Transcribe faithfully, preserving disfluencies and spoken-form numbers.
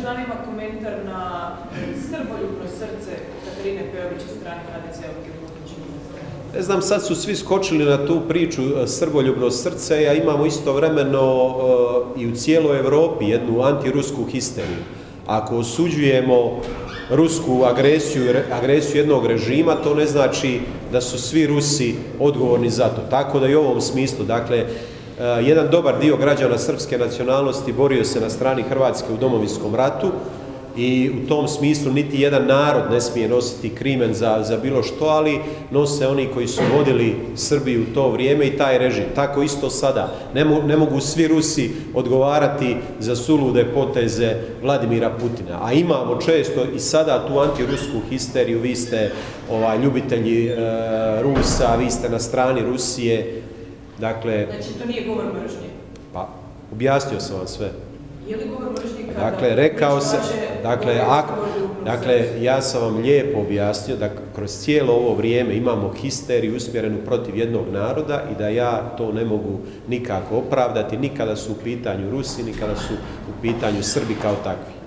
zanima komentar na srboljubno srce Katarine Peović od strane H D C-a. Ne znam, sad su svi skočili na tu priču srboljubno srce, a imamo istovremeno uh, i u cijeloj Evropi jednu antirusku histeriju. Ako osuđujemo rusku agresiju, agresiju jednog režima, to ne znači da su svi Rusi odgovorni za to. Tako da i u ovom smislu, dakle, uh, jedan dobar dio građana srpske nacionalnosti borio se na strani Hrvatske u Domovinskom ratu, i u tom smislu niti jedan narod ne smije nositi krimen za, za bilo što, ali nose oni koji su vodili Srbiju u to vrijeme i taj režim. Tako isto sada. Ne, mo, ne mogu svi Rusi odgovarati za sulude poteze Vladimira Putina. A imamo često i sada tu antirusku histeriju, vi ste ovaj, ljubitelji e, Rusa, vi ste na strani Rusije. Dakle, znači to nije govor mržnje? Pa, objasnio sam vam sve. Je li govor mržnje kada... Dakle, rekao sam, dakle, ako, dakle, ja sam vam lijepo objasnio da kroz cijelo ovo vrijeme imamo histeriju usmjerenu protiv jednog naroda i da ja to ne mogu nikako opravdati, ni kada su u pitanju Rusi, ni kada su u pitanju Srbi kao takvi.